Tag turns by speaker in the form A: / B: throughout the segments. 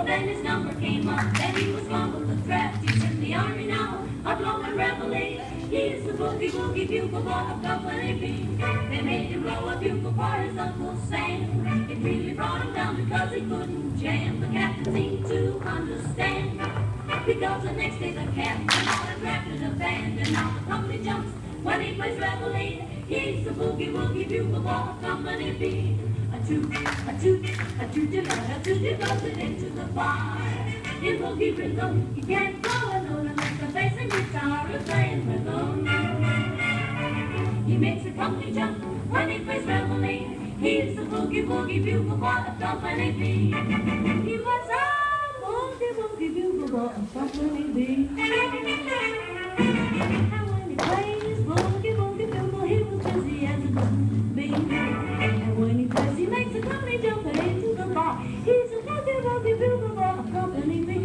A: Well, then his number came up, and he was gone with the threat. He's in the army now, a blowing reveille. He's the boogie woogie bugle boy of Company B. They made him blow a bugle for his Uncle Sam. It really brought him down because he couldn't jam. The captain seemed to understand, because the next day the captain ordered drafted a band, and now the company jumps when he plays reveille. He's the boogie woogie bugle boy of Company B. A toot, a toot, a toot, goes it into the bar. In boogie rhythm, he can't blow a note unless the bass and guitar are playing rhythm. He makes the company jump when he plays reveille. He's the boogie woogie bugle boy of Company B. He was a boogie woogie bugle boy of Company B. And when he played his boogie woogie bugle, he was busy as a could be. And when he plays, he makes the company jump into the bar. He's a boogie woogie bugle boy of Company B.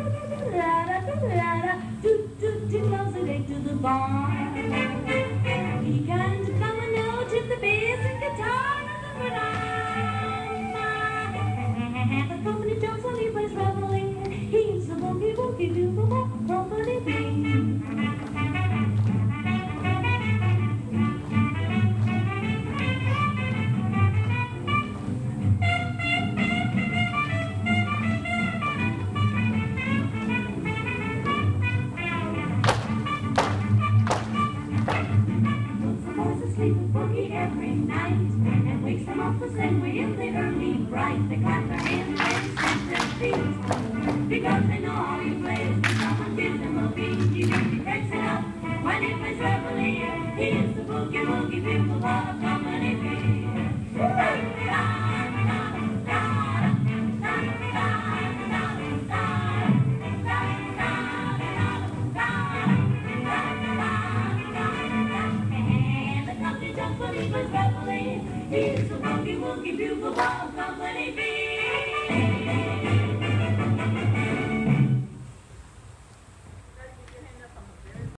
A: Toot toot, he blows it into the bar. He can come a note with the bass and guitar and the company jumps when he plays reveille. He's the boogie woogie bugle boy of Company B. Boogie every night and wakes them up the same way in the early bright. They clap their hands and stamp their feet because they know how he plays. When someone gives him a beat, he breaks it up when he plays reveille. He is the boogie woogie bugle boy of Company B. He's the boogie woogie bugle boy of Company B.